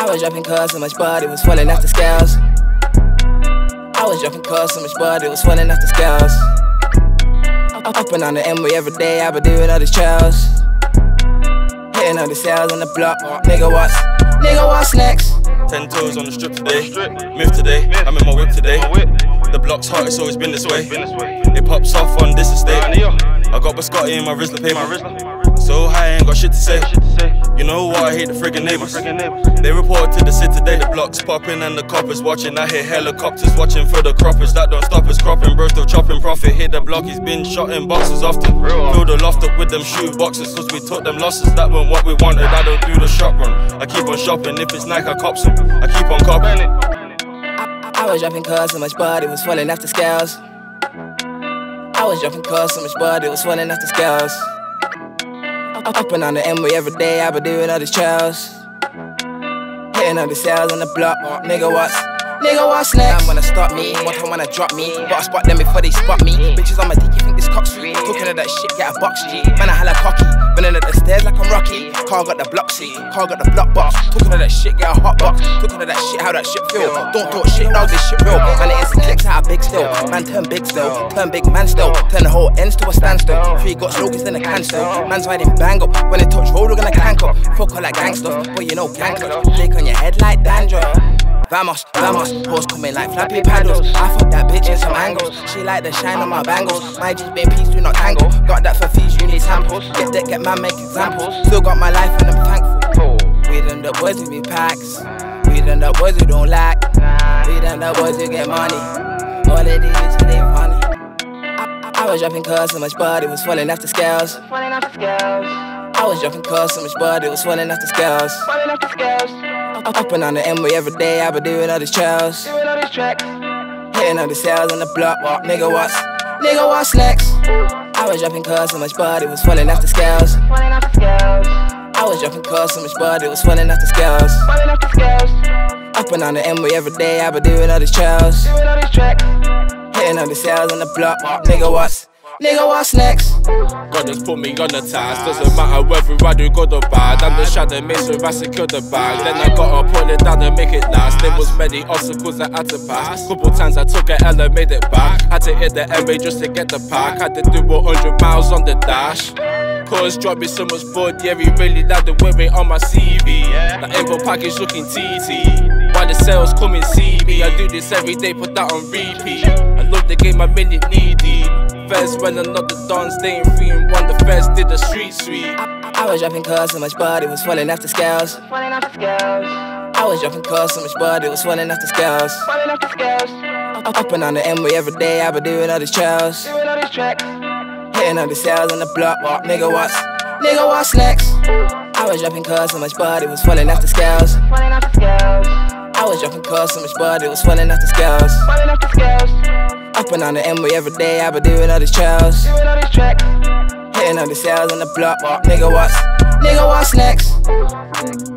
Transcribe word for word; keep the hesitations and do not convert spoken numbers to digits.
I was dropping cars so much body was falling off the scales. I was dropping cars so much body was falling off the scales. Up and on the M-way every day, I been doing all these trails. Hitting all the sales on the block. Nigga, what's, nigga, what's next? Ten toes on the strip today, myth today, I'm in my whip today. The block's hot, it's always been this way. It pops off on this estate. I got biscotti in my Rizla paper. So high, I ain't got shit to say. You know what, I hate the friggin' neighbours. They reported to the city today, the block's popping and the coppers watching. I hear helicopters watching for the croppers. That don't stop us cropping, bro, still chopping profit. Hit the block, he's been shot in boxes often. Fill the loft up with them shoe boxes, cause we took them losses. That weren't what we wanted, I don't do the shop run. I keep on shopping, if it's Nike I cops them. I keep on copping it. I was dropping cars so much body was falling off the scales. I was dropping cars so much body was falling off the scales. Up and on the M-way every day, I been doing all these trails. Hitting all the sales on the block. Nigga, what's, nigga, what's next? Man wanna stop me, one time wanna drop me, but I spot them before they spot me. Bitches on my dick, you think this cock's free? Talking of that shit, get a box G. Man, I hella cocky, running up the stairs like I'm Rocky. Car got the block seat, car got the block box. Talking of that shit, get a hot box. Talking of that shit, how that shit feel. Don't talk shit, now this shit real. Man, it instant clicks out big still. Man, turn big still, turn big man still. Turn the whole ends to a standstill. Three got slogans in a can still. Man's riding bang up, when they touch road, we're gonna clank up. Fuck all that gang stuff, but you know gang stuff. Flick on your head like dandruff. Vamos, vamos, horse coming like flappy paddles. I fuck that bitch in some angles. She like the shine on my bangles. My G's been peace, do not tangle. Got that for fees, you need samples. Get that, get man, make examples. Still got my life and I'm thankful. We done the boys who be packs. We done the boys who don't lack. We done the boys who get money. All they do is they funny. I was dropping cars so much body was falling off the scales. I was dropping cars so much body was falling off the scales. Up and on the M-way every day, I been doing all these trails. Hitting all the sales on the block. Nigga, what's, nigga, what's next? I was dropping cars so much body was falling off the scales. I was dropping cars so much body was falling off the scales. Up and on the M-way every day, I been doing all these trails. Hitting all the sales on the block. Nigga, what's, nigga, what's next? God just put me on the task. Doesn't matter whether I do good or bad. I'm the shadow mace if I secure the bag. Then I gotta pull it down and make it last. There was many obstacles I had to pass. Couple times I took a L and made it back. Had to hit the M-way just to get the pack. Had to do one hundred miles on the dash. Cause dropped me so much board, yeah, he really had the weight on my C V. The info package looking T T. Why the sales come and see me? I do this every day, put that on repeat. I love the game, I'm in it needy. Feds when I'm not the dons, they ain't free and one. The feds did the street sweep. I was dropping cars so much body was falling off the scales. I was dropping cars so much body was falling off the scales. Up and on the M-way every day, I been doing all these trails. Hitting all the sales on the block. Nigga, what's, nigga, what's next? I was dropping cars so much body was falling off the scales. I was dropping cars so much body was falling off the scales. Up and on the M-way every day, I been doing all these trails. Hitting all the sales on the block. Nigga, what's, nigga, what's next?